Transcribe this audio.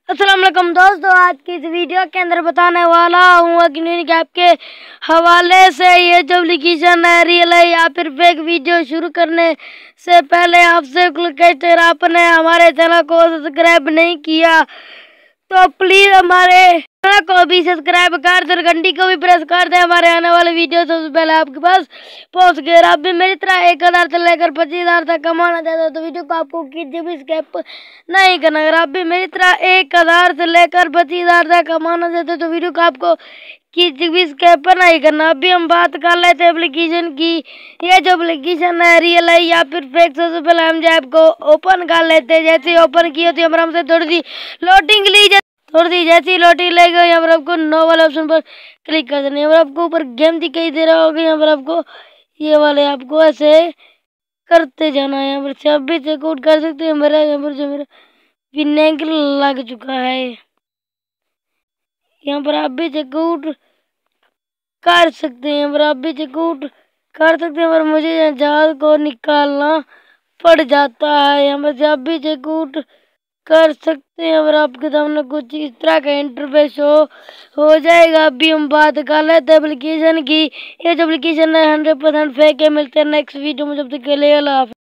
अस्सलाम वालेकुम दोस्तों, आज की इस वीडियो के अंदर बताने वाला हूँ अग्निक ऐप के हवाले से ये जो एप्लीकेशन है रियल है या फिर फेक। वीडियो शुरू करने से पहले आपसे रिक्वेस्ट है, आपने हमारे चैनल को सब्सक्राइब नहीं किया तो प्लीज हमारे चैनल को भी सब्सक्राइब कर दो, घंटी को भी प्रेस कर दे। हमारे आने वाले वीडियो सबसे पहले आपके पास पहुंच गए। आप भी मेरी तरह 1,000 से लेकर 25,000 तक कमाना चाहते हो तो वीडियो को आपको किसी भी स्किप नहीं करना। अगर आप भी मेरी तरह 1,000 से लेकर 25,000 तक कमाना चाहते हो तो वीडियो को आपको किसी भी स्किप नहीं करना। अभी हम बात कर लेते हैं एप्लीकेशन की। ये जो एप्लीकेशन है रियल है या फिर फेक, सबसे पहले हम जो ऐप को ओपन कर लेते हैं। जैसे ओपन की होती है हम हमसे थोड़ी सी लोडिंग ली, थोड़ी सी जैसी लोडिंग ले गई यहाँ पर आपको नो वाले ऑप्शन पर क्लिक कर देना। यहाँ पर आपको ऊपर गेम दिखाई दे रहा होगा, यहाँ पर आपको ये वाले आपको ऐसे करते जाना है। यहाँ पर 26 चेकआउट कर सकते हैं। मेरा यहाँ पर जो मेरा विनिंग लग चुका है, यहाँ पर आप भी चेकआउट कर सकते हैं। यहाँ पर आप भी चेकआउट कर सकते हैं, पर मुझे जहाज को निकालना पड़ जाता है। यहाँ पर जब भी चेकआउट कर सकते हैं और आपके सामने कुछ इस तरह का इंटरफेस हो जाएगा। अभी हम बात कर लेते हैं एप्लीकेशन की। ये जो एप्लीकेशन है 100% फेक है। मिलते हैं नेक्स्ट वीडियो में, जब तक के लिए अल्लाह हाफ़िज़।